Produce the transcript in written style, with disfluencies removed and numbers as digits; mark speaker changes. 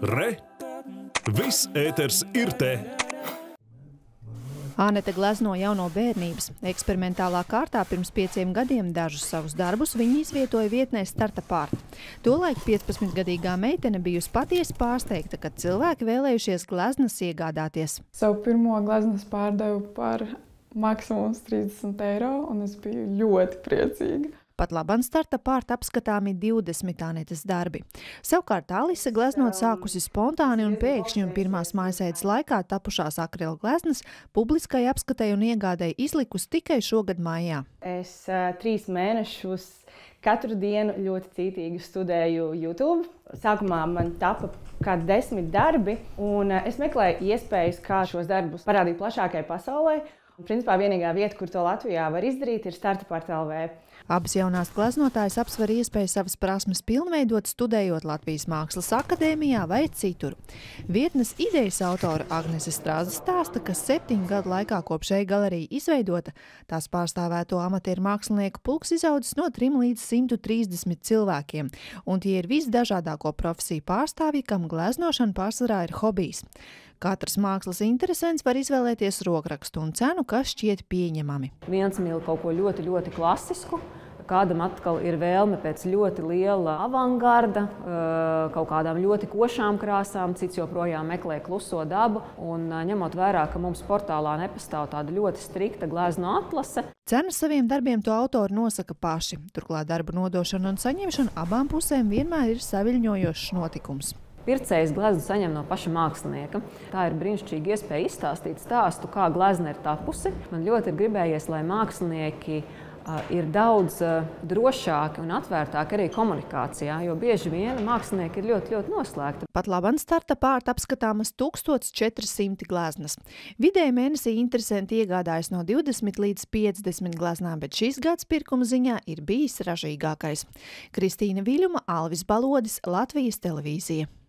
Speaker 1: Re! Viss ēters ir te!
Speaker 2: Ānete glezno jau no bērnības. Eksperimentālā kārtā pirms 5 gadiem dažus savus darbus viņa izvietoja vietnē Startapart. Tolaik 15-gadīgā meitene bijusi patiesi pārsteigta, kad cilvēki vēlējušies gleznas iegādāties.
Speaker 3: Savu pirmo gleznas pārdevu par maksimums 30 eiro, un es biju ļoti priecīga.
Speaker 2: Pat labam Startapart apskatāmi 20 Ānetes darbi. Savukārt Alise gleznot sākusi spontāni un pēkšņi un pirmās mājasēdes laikā tapušās akrila gleznas publiskai apskatai un iegādai izlikusi tikai šogad maijā.
Speaker 4: Es 3 mēnešus katru dienu ļoti cītīgi studēju YouTube. Sākumā man tapa kādi 10 darbi, un es meklēju iespējas, kā šos darbus parādīt plašākai pasaulē. Principā vienīgā vieta, kur to Latvijā var izdarīt, ir Startapart LV.
Speaker 2: Abas jaunās gleznotājas apsver iespēju savas prasmes pilnveidot, studējot Latvijas Mākslas akadēmijā vai citur. Vietnes idejas autora Agnese Strāze stāsta, ka 7 gadu laikā kopš e-galerija izveidota, tās pārstāvēto amatieru mākslinieku pulks izaudzis no 3 līdz 130 cilvēkiem, un tie ir visdažādāko profesiju pārstāvji, kam gleznošana pārsvarā ir hobijs. Katrs mākslas interesents var izvēlēties rokrakstu un cenu, kas šķiet pieņemami.
Speaker 5: Viens mīl kaut ko ļoti, ļoti klasisku, kādam atkal ir vēlme pēc ļoti liela avangarda, kaut kādām ļoti košām krāsām, cits joprojām meklē kluso dabu. Un ņemot vērā, ka mums portālā nepastāv tāda ļoti strikta glezno atlase.
Speaker 2: Cenas saviem darbiem to autori nosaka paši. Turklāt darbu nodošana un saņemšana abām pusēm vienmēr ir saviļņojošs notikums.
Speaker 5: Pircējs gleznu saņem no paša mākslinieka. Tā ir brīnišķīga iespēja izstāstīt stāstu, kā glezna ir tapusi. Man ļoti ir gribējies, lai mākslinieki ir daudz drošāki un atvērtāki arī komunikācijā, jo bieži vien mākslinieki ir ļoti, ļoti noslēgti.
Speaker 2: Pat labam Startapart apskatāmas 1400 gleznas. Vidēji mēnesī interesanti iegādājas no 20 līdz 50 gleznām, bet šis gads pirkuma ziņā ir bijis ražīgākais. Kristīna Viļuma, Alvis Balodis, Latvijas televīzija.